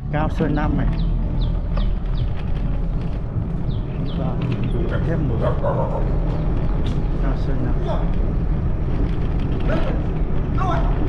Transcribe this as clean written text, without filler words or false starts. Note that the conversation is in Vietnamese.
Cao Sơn 5 này. Và thêm một Cao Sơn 5.